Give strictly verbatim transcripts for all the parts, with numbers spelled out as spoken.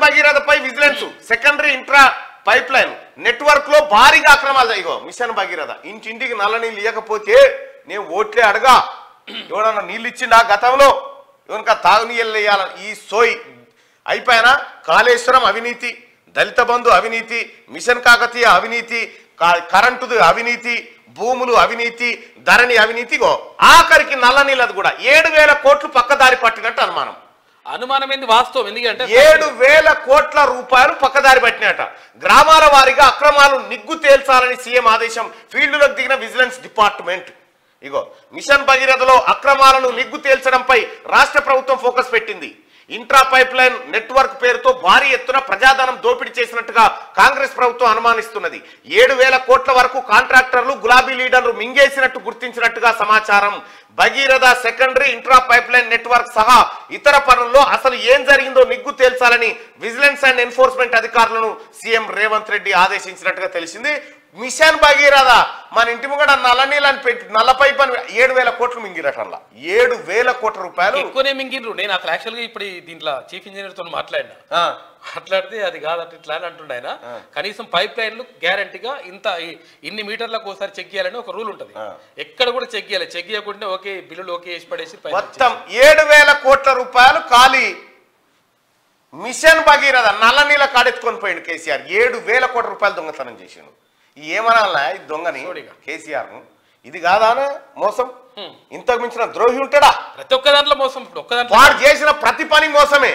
భగీరథపై vigilance secondary intra pipeline network లో భారీగా అక్రమాలు ఇగో మిషన్ భగీరథ ఇంటింటికి నల్ల నీళ్ళు ఇవ్వకపోతే నేను ఓట్లే అడగా ఎవడన్నా నీళ్ళు ఇచ్చిండా గతంలో ఎవరికా తాగునీళ్ళు వేయాలని ఈ సోయి అయిపోయినా కాళేశ్వరం అవినీతి దళిత బంధు అవినీతి మిషన్ కాకతీయ అవినీతి కరెంటుది అవినీతి భూములు అవినీతి ధరణి అవినీతిగో ఆఖరికి నల్ల నీళ్ళది కూడా ఏడు వేల కోట్లు పక్కదారి పట్టినట్టు అనుమానం అనుమానం ఏంది వాస్తవం ఎందుకంటే ఏడు వేల కోట్ల రూపాయలు పక్కదారి పట్టినట గ్రామాల వారీగా అక్రమాలు నిగ్గు తేల్చాలని సీఎం ఆదేశం ఫీల్డ్లోకి దిగిన విజిలెన్స్ డిపార్ట్మెంట్ ఇగో మిషన్ భగీరథలో అక్రమాలను నిగ్గు తేల్చడంపై రాష్ట్ర ప్రభుత్వం ఫోకస్ పెట్టింది ఇంట్రా పైప్ లైన్ నెట్వర్క్ పేరుతో భారీ ఎత్తున ప్రజాధనం దోపిడీ చేసినట్టుగా కాంగ్రెస్ ప్రభుత్వం అనుమానిస్తున్నది ఏడు వేల కోట్ల వరకు కాంట్రాక్టర్లు గులాబీ లీడర్లు మింగేసినట్టు గుర్తించినట్టుగా సమాచారం Bhagiratha secondary intra pipeline network సహా ఇతర పనుల్లో అసలు ఏం జరిగిందో నిగ్గు తేల్చాలని విజిలెన్స్ అండ్ ఎన్ఫోర్స్మెంట్ అధికారులను సీఎం రేవంత్ రెడ్డి ఆదేశించినట్టుగా తెలిసింది మిషన్ భగీరథ మన ఇంటి ముంగడ నల్ల నీళ్ళని పెట్టి నల్ల పైప్ అని ఏడు వేల కోట్లు మింగిరటల్లా ఏడు వేల కోట్ల రూపాయలు ఎక్కువనే మింగిర్రు నేను అసలు యాక్చువల్ గా ఇప్పుడు దీంట్లో చీఫ్ ఇంజనీర్ తో మాట్లాడినా మాట్లాడితే అది కాదట ఇట్లా అని అంటుండే ఆయన కనీసం పైప్ లైన్లు గ్యారంటీగా ఇంత ఇన్ని మీటర్లకు ఒకసారి చెక్ చేయాలని ఒక రూల్ ఉంటుంది ఎక్కడ కూడా చెక్ చేయాలి చెక్ చేయకుండా ఓకే బిల్లులు ఓకే వేసి పడేసి మొత్తం ఏడు వేల కోట్ల రూపాయలు ఖాళీ మిషన్ భగీరథ నల్ల నీళ్ళ కాడెత్తుకొని పోయిండు కేసీఆర్ ఏడు వేల కోట్ల రూపాయలు దొంగతనం చేసిండు ఏమనాలనా ఇది దొంగని కేసీఆర్ ను ఇది కాదానే మోసం ఇంతకు మించిన ద్రోహి ఉంటాడా ప్రతి ఒక్క దాంట్లో మోసం ఒక్క దాంట్లో వాడు చేసిన ప్రతి పని మోసమే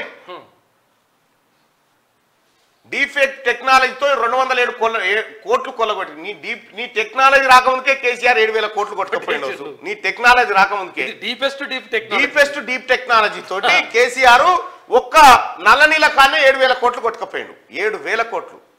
డీఫేక్ టెక్నాలజీతో రెండు వందల ఏడు కోట్ల కోట్లు కొల్లగొట్టి నీ డీప్ నీ టెక్నాలజీ రాకముందుకే కేసీఆర్ ఏడు వేల కోట్లు కొట్టుకుపోయిండు నీ టెక్నాలజీ రాకముందుకే deepest deep deepest deep technology తోటి కేసీఆర్ ఒక్క నల్ల నీళ్ళ కానే ఏడు వేల కోట్లు కొట్టుకుపోయిండు ఏడు వేల కోట్లు